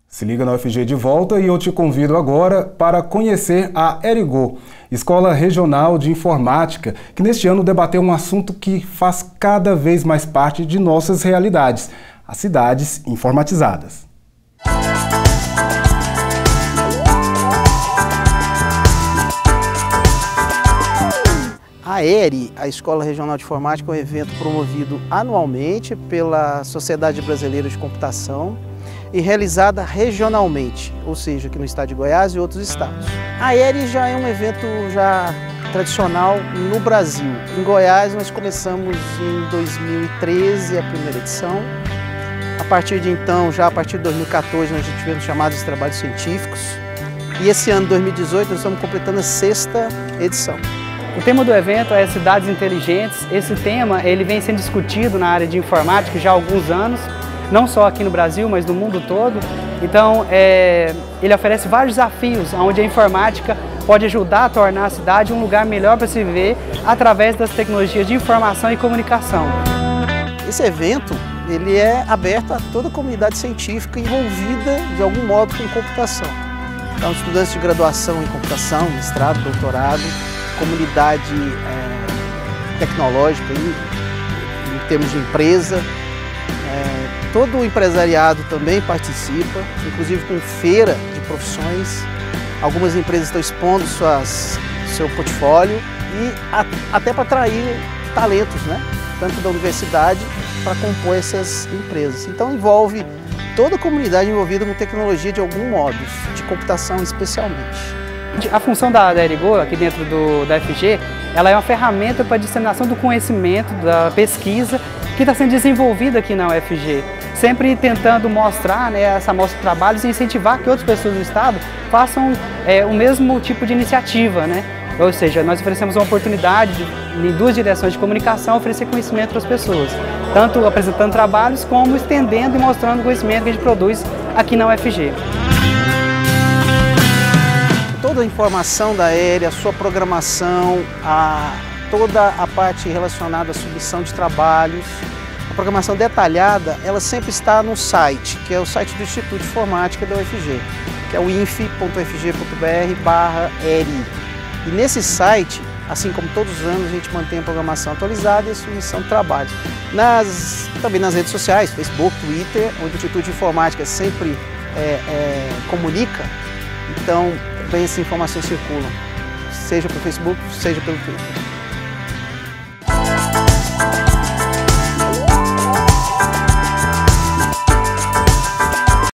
Se liga na UFG de volta e eu te convido agora para conhecer a Erigo, Escola Regional de Informática, que neste ano debateu um assunto que faz cada vez mais parte de nossas realidades, as cidades informatizadas. A ERI, a Escola Regional de Informática, é um evento promovido anualmente pela Sociedade Brasileira de Computação e realizada regionalmente, ou seja, aqui no estado de Goiás e outros estados. A ERI já é um evento tradicional no Brasil. Em Goiás nós começamos em 2013 a primeira edição. A partir de então, já a partir de 2014, nós já tivemos chamados de trabalhos científicos. E esse ano, 2018, nós estamos completando a 6ª edição. O tema do evento é cidades inteligentes. Esse tema ele vem sendo discutido na área de informática já há alguns anos, não só aqui no Brasil, mas no mundo todo. Então, ele oferece vários desafios, onde a informática pode ajudar a tornar a cidade um lugar melhor para se viver através das tecnologias de informação e comunicação. Esse evento ele é aberto a toda a comunidade científica envolvida de algum modo com computação. Então, estudantes de graduação em computação, mestrado, doutorado, comunidade tecnológica em termos de empresa. Todo o empresariado também participa, inclusive com feira de profissões. Algumas empresas estão expondo seu portfólio e até para atrair talentos, né? Tanto da universidade para compor essas empresas. Então envolve toda a comunidade envolvida com tecnologia de algum modo, de computação especialmente. A função da Erigo, aqui dentro da UFG, ela é uma ferramenta para a disseminação do conhecimento, da pesquisa que está sendo desenvolvida aqui na UFG. Sempre tentando mostrar, né, essa amostra de trabalhos e incentivar que outras pessoas do Estado façam o mesmo tipo de iniciativa, né? Ou seja, nós oferecemos uma oportunidade em 2 direções de comunicação, oferecer conhecimento para as pessoas. Tanto apresentando trabalhos, como estendendo e mostrando o conhecimento que a gente produz aqui na UFG. Toda a informação da ERI, a sua programação, toda a parte relacionada à submissão de trabalhos, a programação detalhada, ela sempre está no site, que é o site do Instituto de Informática da UFG, que é o inf.ufg.br/ERI. E nesse site, assim como todos os anos, a gente mantém a programação atualizada e a submissão de trabalhos. Também nas redes sociais, Facebook, Twitter, onde o Instituto de Informática sempre comunica, então bem essas informações circulam, seja pelo Facebook, seja pelo Twitter.